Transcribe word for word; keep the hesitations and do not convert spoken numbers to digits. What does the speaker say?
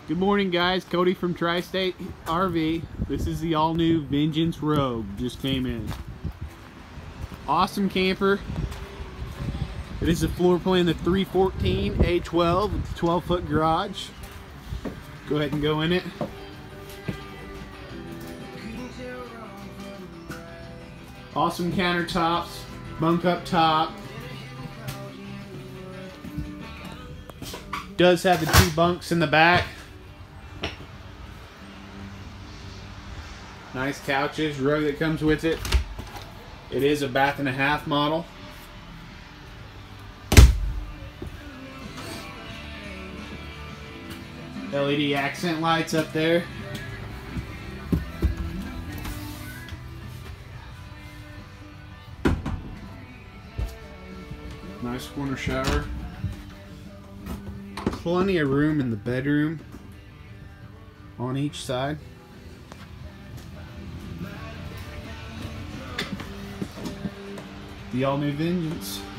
Good morning, guys. Cody from Tri-State R V. This is the all-new Vengeance Rogue. Just came in. Awesome camper. It is a floor plan, the three fourteen A twelve with a twelve foot garage. Go ahead and go in it. Awesome countertops, bunk up top. Does have the two bunks in the back. Nice couches, rug that comes with it. It is a bath and a half model. L E D accent lights up there. Nice corner shower. Plenty of room in the bedroom on each side. The all-new Vengeance.